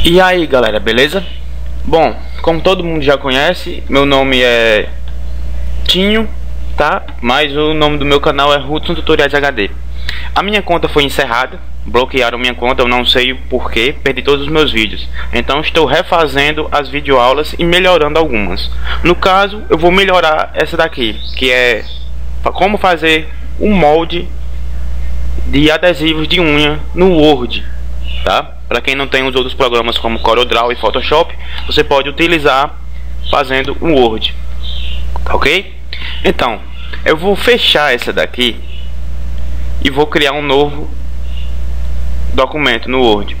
E aí galera, beleza? Bom, como todo mundo já conhece, meu nome é Tinho, tá? Mas o nome do meu canal é Hudson Tutoriais HD. A minha conta foi encerrada, bloquearam minha conta, eu não sei o porquê, perdi todos os meus vídeos. Então estou refazendo as videoaulas e melhorando algumas. No caso, eu vou melhorar essa daqui, que é como fazer um molde de adesivos de unha no Word, tá? Para quem não tem os outros programas como CorelDRAW e Photoshop, você pode utilizar fazendo um Word, ok? Então, eu vou fechar essa daqui e vou criar um novo documento no Word,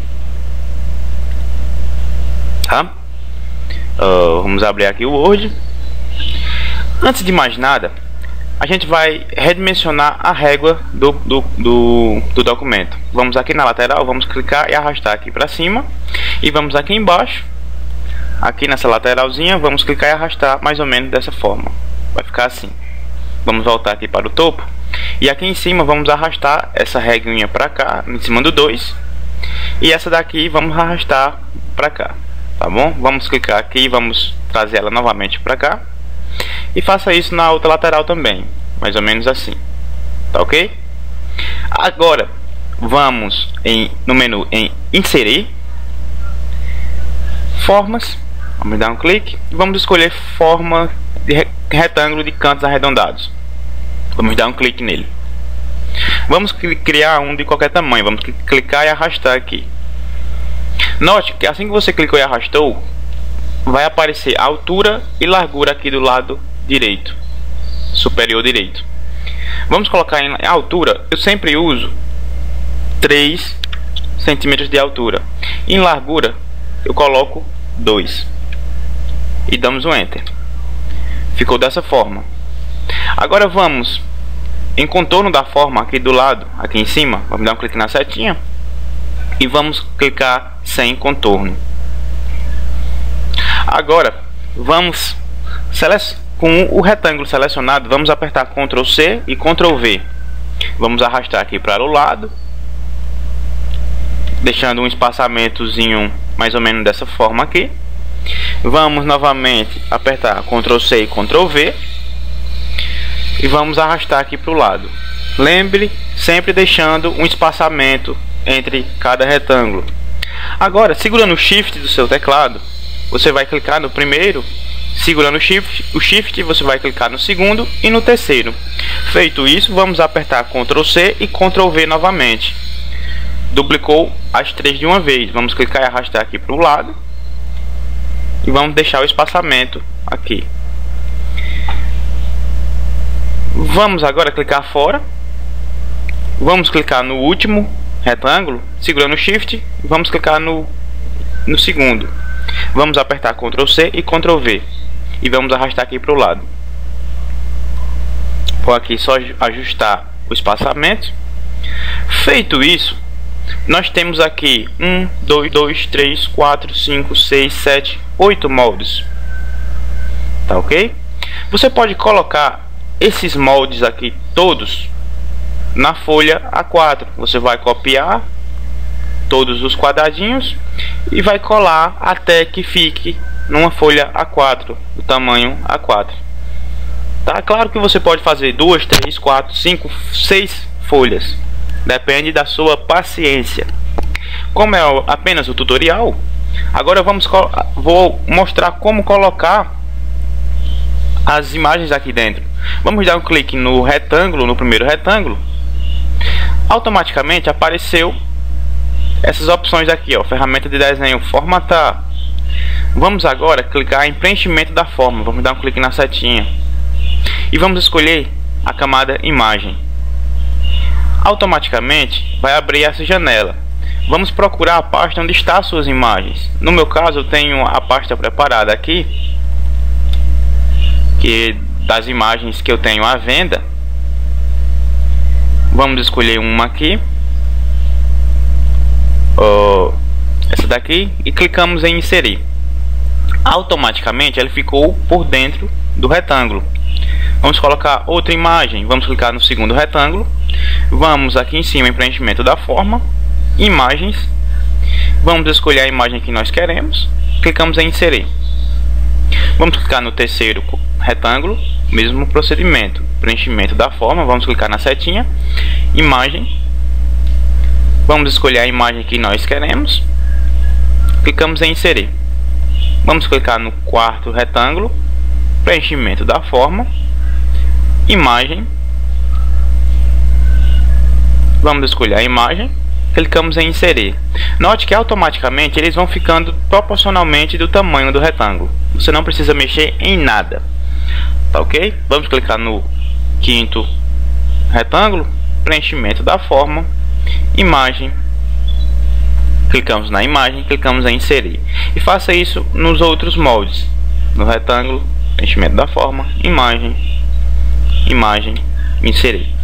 tá? Vamos abrir aqui o Word. Antes de mais nada, a gente vai redimensionar a régua do documento. Vamos aqui na lateral, vamos clicar e arrastar aqui para cima. E vamos aqui embaixo, aqui nessa lateralzinha, vamos clicar e arrastar mais ou menos dessa forma. Vai ficar assim. Vamos voltar aqui para o topo. E aqui em cima vamos arrastar essa réguinha para cá, em cima do 2. E essa daqui vamos arrastar para cá, tá bom? Vamos clicar aqui e vamos trazer ela novamente para cá. E faça isso na outra lateral também, mais ou menos assim, tá ok? Agora vamos no menu em inserir, formas, vamos dar um clique e vamos escolher forma de retângulo de cantos arredondados. Vamos dar um clique nele. Vamos criar um de qualquer tamanho, vamos clicar e arrastar aqui. Note que assim que você clicou e arrastou, vai aparecer a altura e largura aqui do lado direito, superior direito. Vamos colocar em altura, eu sempre uso 3 centímetros de altura. Em largura eu coloco 2 e damos um enter. Ficou dessa forma. Agora vamos em contorno da forma aqui do lado, aqui em cima, vamos dar um clique na setinha e vamos clicar sem contorno. Agora vamos com o retângulo selecionado, vamos apertar Ctrl C e Ctrl V. Vamos arrastar aqui para o lado, deixando um espaçamentozinho mais ou menos dessa forma aqui. Vamos novamente apertar Ctrl C e Ctrl V e vamos arrastar aqui para o lado. Lembre, sempre deixando um espaçamento entre cada retângulo. Agora, segurando o Shift do seu teclado, você vai clicar no primeiro, segurando o Shift você vai clicar no segundo e no terceiro. Feito isso, vamos apertar Ctrl C e Ctrl V novamente. Duplicou as 3 de uma vez. Vamos clicar e arrastar aqui para o lado e vamos deixar o espaçamento aqui. Vamos agora clicar fora. Vamos clicar no último retângulo, segurando o Shift, e vamos clicar no segundo. Vamos apertar Ctrl C e Ctrl V e vamos arrastar aqui para o lado. Vou aqui só ajustar o espaçamento. Feito isso, nós temos aqui 1, 2, 3, 4, 5, 6, 7, 8 moldes. Tá ok? Você pode colocar esses moldes aqui todos na folha A4. Você vai copiar todos os quadradinhos e vai colar até que fique numa folha A4, do tamanho A4. Tá claro que você pode fazer 2, 3, 4, 5, 6 folhas, depende da sua paciência. Como é apenas o tutorial, agora vou mostrar como colocar as imagens aqui dentro. Vamos dar um clique no retângulo, no primeiro retângulo. Automaticamente apareceu essas opções aqui, ó, ferramenta de desenho, formatar. Vamos agora clicar em preenchimento da forma. Vamos dar um clique na setinha e vamos escolher a camada imagem. Automaticamente vai abrir essa janela. Vamos procurar a pasta onde está as suas imagens. No meu caso eu tenho a pasta preparada aqui, que das imagens que eu tenho à venda. Vamos escolher uma aqui, essa daqui, e clicamos em inserir. Automaticamente ele ficou por dentro do retângulo. Vamos colocar outra imagem. Vamos clicar no segundo retângulo, vamos aqui em cima em preenchimento da forma, imagens, Vamos escolher a imagem que nós queremos, clicamos em inserir. Vamos clicar no terceiro retângulo, mesmo procedimento, preenchimento da forma, vamos clicar na setinha, imagem, vamos escolher a imagem que nós queremos, clicamos em inserir. Vamos clicar no quarto retângulo, preenchimento da forma, imagem, vamos escolher a imagem, clicamos em inserir. Note que automaticamente eles vão ficando proporcionalmente do tamanho do retângulo. Você não precisa mexer em nada. Tá ok? Vamos clicar no quinto retângulo, preenchimento da forma, imagem. Clicamos na imagem, clicamos em inserir. E faça isso nos outros moldes. No retângulo, preenchimento da forma, imagem, imagem, inserir.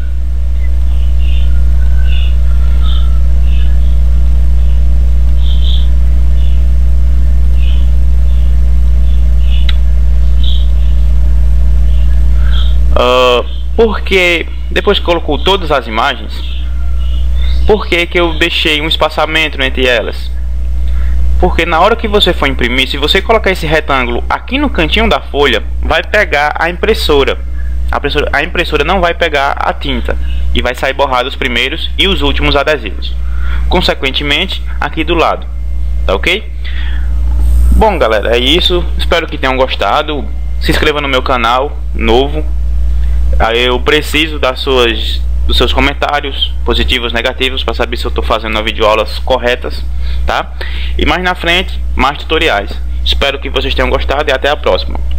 Porque depois que colocou todas as imagens, por que eu deixei um espaçamento entre elas? Porque na hora que você for imprimir, se você colocar esse retângulo aqui no cantinho da folha, vai pegar a impressora. A impressora não vai pegar a tinta e vai sair borrado os primeiros e os últimos adesivos. Consequentemente, aqui do lado. Tá ok? Bom, galera, é isso. Espero que tenham gostado. Se inscreva no meu canal novo. Eu preciso dos seus comentários, positivos, negativos, para saber se eu estou fazendo videoaulas corretas, tá? E mais na frente, mais tutoriais. Espero que vocês tenham gostado e até a próxima.